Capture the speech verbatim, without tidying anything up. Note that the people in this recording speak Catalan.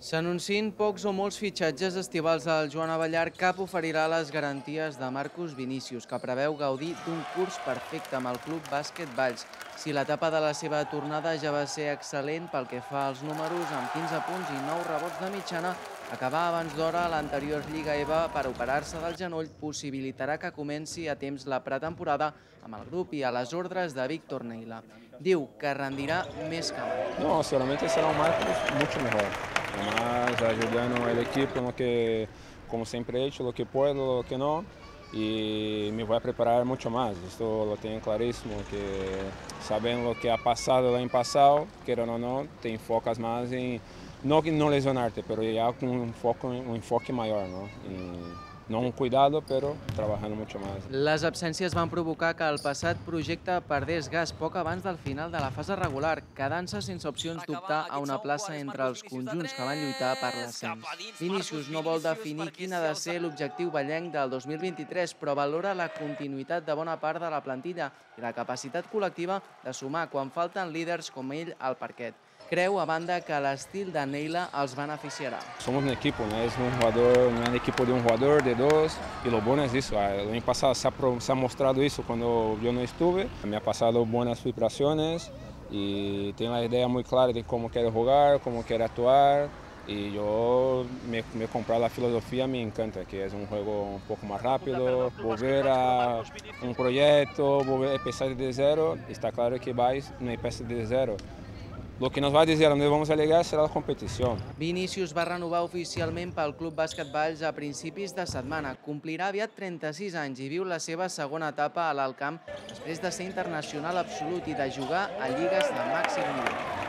S'anuncien pocs o molts fitxatges estivals al Joan Abellar, cap oferirà les garanties de Marcus Vinícius, que preveu gaudir d'un curs perfecte amb el Club Bàsquet Valls. Si l'etapa de la seva tornada ja va ser excel·lent pel que fa als números, amb quinze punts i nou rebots de mitjana, acabar abans d'hora a l'anterior Lliga E V A per operar-se del genoll possibilitarà que comenci a temps la pretemporada amb el grup i a les ordres de Víctor Neila. Diu que rendirà més que mai. No, seguramente será un Marcos mucho mejor, más ayudando al equipo en lo que, como siempre he hecho, lo que puedo, lo que no, y me voy a preparar mucho más. Esto lo tengo clarísimo, que sabiendo lo que ha pasado el año pasado, quieran o no, te enfocas más en no, no lesionarte, pero ya con un enfoque, un enfoque mayor, ¿no? Y, no un cuidado, però treballant molt més. Les absències van provocar que el passat projecte perdés gas poc abans del final de la fase regular, quedant-se sense opcions d'optar a una plaça entre els conjunts que van lluitar per l'ascens. Vinícius no vol definir quin ha de ser l'objectiu ballenc del dos mil vint-i-tres, però valora la continuïtat de bona part de la plantilla i la capacitat col·lectiva de sumar quan falten líders com ell al parquet. Creu, a banda, que l'estil de Neila els beneficiarà. Somos un equipo, no es un jugador, no es un equipo de un jugador, de dos, y lo bueno es eso. El año pasado se ha, se ha mostrado eso cuando yo no estuve, me ha pasado buenas vibraciones y tengo la idea muy clara de cómo quiere jugar, cómo quiere actuar, y yo me, me he comprado la filosofía, me encanta, que es un juego un poco más rápido, volver a un proyecto, volver a empezar desde cero, está claro que vais, no empieza desde cero. Lo que nos va a decir a dónde vamos a llegar será la competició. Vinícius va renovar oficialment pel Club Bàsquet Valls a principis de setmana. Complirà aviat trenta-sis anys i viu la seva segona etapa a l'Alt Camp després de ser internacional absolut i de jugar a lligues de màxim nivell.